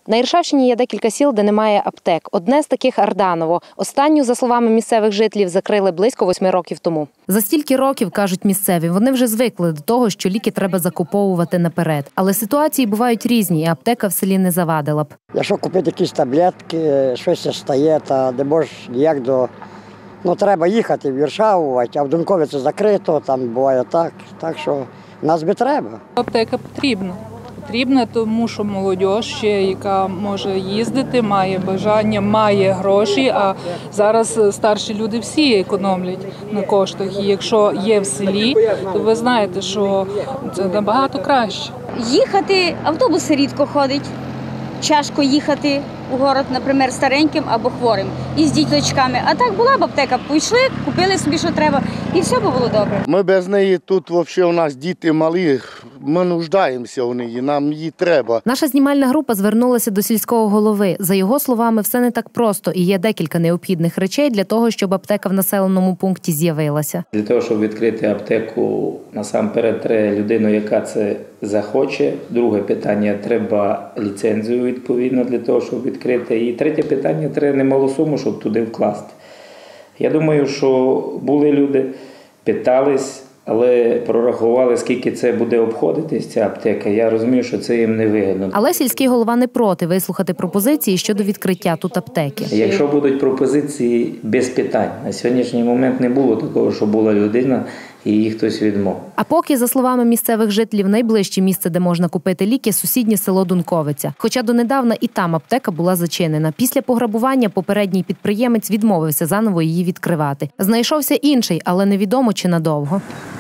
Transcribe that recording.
На Іршавщині є декілька сіл, де немає аптек. Одне з таких – Арданово. Останню, за словами місцевих жителів, закрили близько 8 років тому. За стільки років, кажуть місцеві, вони вже звикли до того, що ліки треба закуповувати наперед. Але ситуації бувають різні, і аптека в селі не завадила б. Якщо купити якісь таблетки, щось стає, та не можеш ніяк до... Ну, треба їхати в Іршаву, а в Донкові це закрито, там буває так. Так що нас би треба. Аптека потрібна. Потрібна, тому що молодь ще, яка може їздити, має бажання, має гроші, а зараз старші люди всі економлять на коштах. І якщо є в селі, то ви знаєте, що це набагато краще. Їхати, автобуси рідко ходять. Тяжко їхати у город, наприклад, стареньким або хворим і з діточками. А так була б аптека, пішли, купили собі, що треба, і все було добре. Ми без неї тут, взагалі, у нас діти малі, ми нуждаємося в неї, нам її треба. Наша знімальна група звернулася до сільського голови. За його словами, все не так просто і є декілька необхідних речей для того, щоб аптека в населеному пункті з'явилася. Для того, щоб відкрити аптеку, насамперед треба людину, яка це захоче. Друге питання – треба ліцензію відповідно для того, щоб відкрити. І третє питання – треба немалу суму, щоб туди вкласти. Я думаю, що були люди, питались, але прорахували, скільки це буде обходитись, ця аптека. Я розумію, що це їм не вигідно. Але сільський голова не проти вислухати пропозиції щодо відкриття тут аптеки. Якщо будуть пропозиції, без питань. На сьогоднішній момент не було такого, що була людина і її хтось відмовив. А поки, за словами місцевих жителів, найближче місце, де можна купити ліки – сусіднє село Дунковиця. Хоча донедавна і там аптека була зачинена. Після пограбування попередній підприємець відмовився заново її відкривати. Знайшовся інший, але невідомо чи надовго.